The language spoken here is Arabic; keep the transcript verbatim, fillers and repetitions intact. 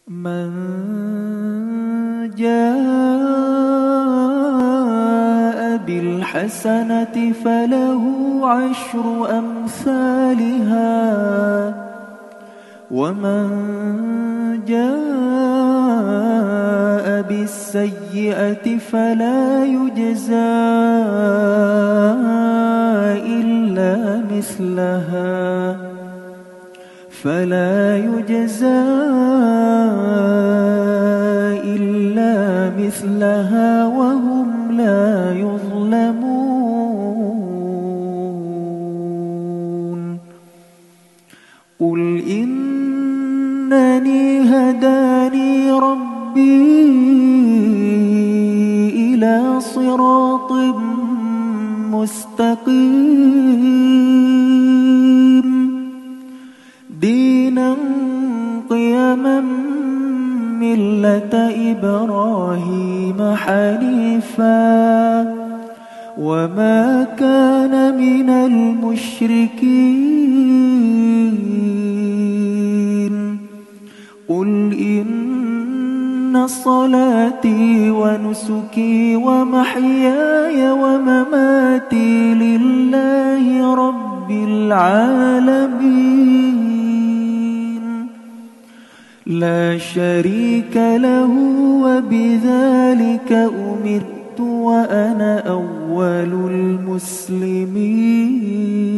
من جاء بالحسنة فله عشر أمثالها ومن جاء بالسيئة فلا يجزى إلا مثلها فلا يجزى إلا مثلها وهم لا يظلمون. قل إنني هداني ربي إلى صراط مستقيم دينا قيما ملة إبراهيم حنيفا وما كان من المشركين. قل إن صلاتي ونسكي ومحياي ومماتي لله رب العالمين لا شريك له وبذلك أمرت وأنا أول المسلمين.